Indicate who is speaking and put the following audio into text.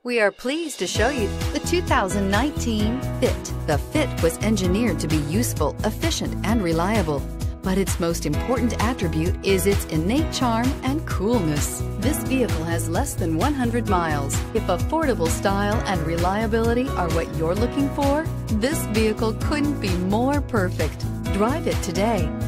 Speaker 1: We are pleased to show you the 2019 Fit. The Fit was engineered to be useful, efficient, and reliable. But its most important attribute is its innate charm and coolness. This vehicle has less than 100 miles. If affordable style and reliability are what you're looking for, this vehicle couldn't be more perfect. Drive it today.